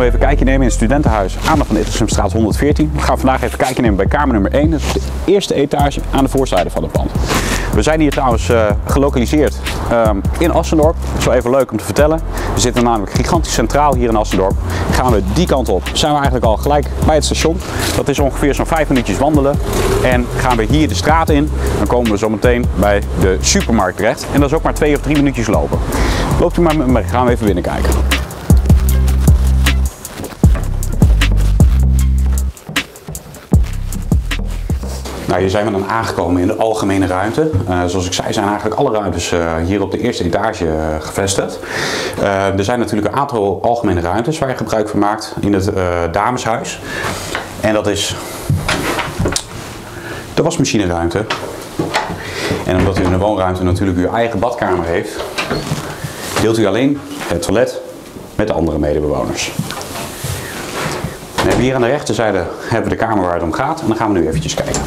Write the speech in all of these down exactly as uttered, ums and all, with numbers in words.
even een kijkje nemen in het studentenhuis aan de Van Ittersemstraat honderdveertien. We gaan vandaag even een kijkje nemen bij kamer nummer één. Dat is de eerste etage aan de voorzijde van het pand. We zijn hier trouwens uh, gelokaliseerd um, in Assendorp. Dat is wel even leuk om te vertellen. We zitten namelijk gigantisch centraal hier in Assendorp. Gaan we die kant op, zijn we eigenlijk al gelijk bij het station. Dat is ongeveer zo'n vijf minuutjes wandelen. En gaan we hier de straat in, dan komen we zo meteen bij de supermarkt terecht. En dat is ook maar twee of drie minuutjes lopen. Loopt u maar met me, gaan we even binnenkijken. Nou, hier zijn we dan aangekomen in de algemene ruimte. Uh, zoals ik zei zijn eigenlijk alle ruimtes uh, hier op de eerste etage uh, gevestigd. Uh, er zijn natuurlijk een aantal algemene ruimtes waar je gebruik van maakt in het uh, dameshuis. En dat is de wasmachineruimte. En omdat u in de woonruimte natuurlijk uw eigen badkamer heeft, deelt u alleen het toilet met de andere medebewoners. En hier aan de rechterzijde hebben we de kamer waar het om gaat en dan gaan we nu eventjes kijken.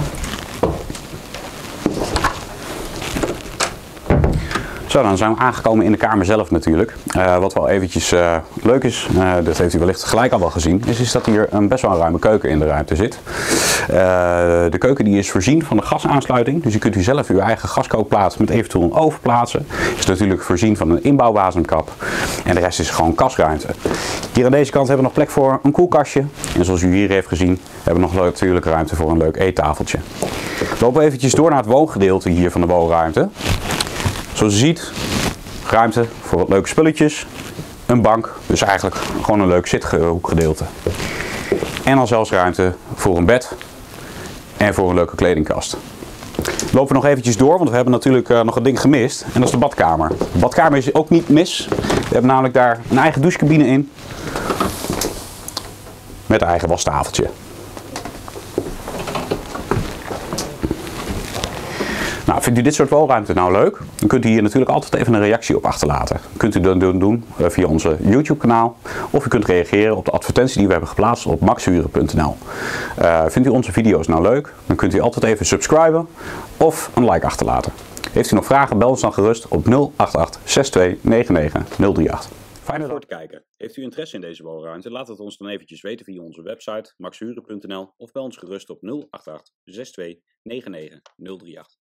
Zo, dan zijn we aangekomen in de kamer zelf natuurlijk. Uh, wat wel eventjes uh, leuk is, uh, dat heeft u wellicht gelijk al wel gezien, is, is dat hier een best wel een ruime keuken in de ruimte zit. Uh, de keuken die is voorzien van de gasaansluiting, dus u kunt u zelf uw eigen gaskookplaat met eventueel een oven plaatsen. Is natuurlijk voorzien van een inbouwwasemkap en de rest is gewoon kasruimte. Hier aan deze kant hebben we nog plek voor een koelkastje en zoals u hier heeft gezien hebben we nog natuurlijk ruimte voor een leuk eettafeltje. We lopen eventjes door naar het woongedeelte hier van de woonruimte. Zoals u ziet, ruimte voor wat leuke spulletjes, een bank, dus eigenlijk gewoon een leuk zithoekgedeelte. En dan zelfs ruimte voor een bed en voor een leuke kledingkast. We lopen nog eventjes door, want we hebben natuurlijk uh, nog een ding gemist en dat is de badkamer. De badkamer is ook niet mis, we hebben namelijk daar een eigen douchecabine in met een eigen wastafeltje. Nou, vindt u dit soort woonruimte nou leuk? Dan kunt u hier natuurlijk altijd even een reactie op achterlaten. Kunt u dat doen via onze YouTube kanaal of u kunt reageren op de advertentie die we hebben geplaatst op maxhuren punt n l. Uh, vindt u onze video's nou leuk? Dan kunt u altijd even subscriben of een like achterlaten. Heeft u nog vragen, bel ons dan gerust op nul acht acht zes twee negen negen nul drie acht. Fijn voor te kijken. Heeft u interesse in deze woonruimte? Laat het ons dan eventjes weten via onze website maxhuren punt n l of bel ons gerust op nul acht acht zes twee negen negen nul drie acht.